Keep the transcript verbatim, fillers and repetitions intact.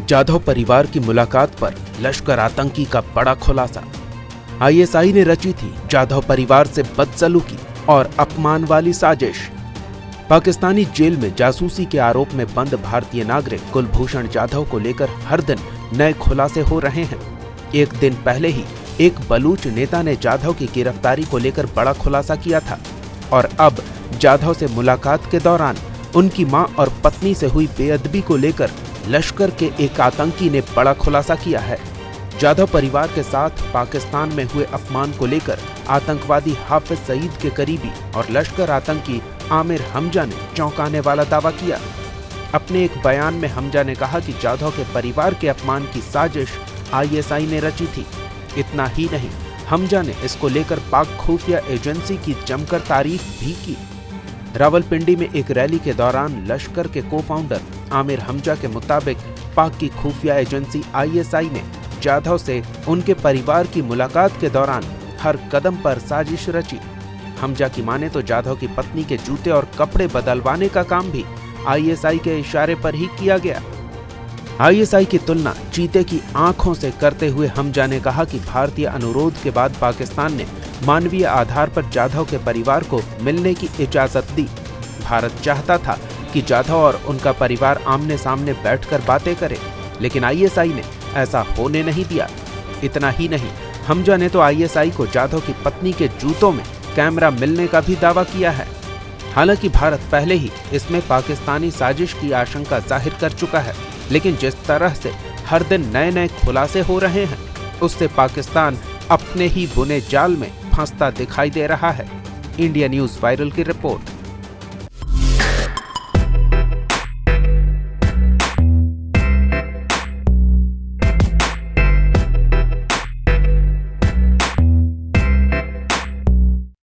जाधव परिवार की मुलाकात पर लश्कर आतंकी का बड़ा खुलासा। आईएसआई ने रची थी जाधव परिवार से बदसलूकी और अपमान वाली साजिश। पाकिस्तानी जेल में जासूसी के आरोप में बंद भारतीय नागरिक कुलभूषण जाधव को लेकर हर दिन नए खुलासे हो रहे हैं। एक दिन पहले ही एक बलूच नेता ने जाधव की गिरफ्तारी को लेकर बड़ा खुलासा किया था और अब जाधव से मुलाकात के दौरान उनकी मां और पत्नी से हुई बेअदबी को लेकर लश्कर के एक आतंकी ने बड़ा खुलासा किया है। जाधव परिवार के साथ पाकिस्तान में हुए अपमान को लेकर आतंकवादी हाफिज सईद के करीबी और लश्कर आतंकी आमिर हमजा ने चौंकाने वाला दावा किया। अपने एक बयान में हमजा ने कहा कि जाधव के परिवार के अपमान की साजिश आईएसआई ने रची थी। इतना ही नहीं, हमजा ने इसको लेकर पाक खुफिया एजेंसी की जमकर तारीफ भी की। रावलपिंडी में एक रैली के दौरान लश्कर के को फाउंडर आमिर हमजा के मुताबिक पाक की खुफिया एजेंसी आईएसआई ने जाधव से उनके परिवार की मुलाकात के दौरान हर कदम पर साजिश रची। हमजा की माने तो जाधव की पत्नी के जूते और कपड़े बदलवाने का काम भी आईएसआई के इशारे पर ही किया गया। आईएसआई की तुलना चीते की आंखों से करते हुए हमजा ने कहा कि भारतीय अनुरोध के बाद पाकिस्तान ने मानवीय आधार पर जाधव के परिवार को मिलने की इजाजत दी। भारत चाहता था कि जाधव और उनका परिवार आमने सामने बैठकर बातें करे, लेकिन आईएसआई ने ऐसा होने नहीं दिया। इतना ही नहीं, हमजा ने तो आईएसआई को जाधव की पत्नी के जूतों में कैमरा मिलने का भी दावा किया है। हालांकि भारत पहले ही इसमें पाकिस्तानी साजिश की आशंका जाहिर कर चुका है, लेकिन जिस तरह से हर दिन नए नए खुलासे हो रहे हैं, उससे पाकिस्तान अपने ही बुने जाल में फंसता दिखाई दे रहा है। इंडिया न्यूज़ वायरल की रिपोर्ट।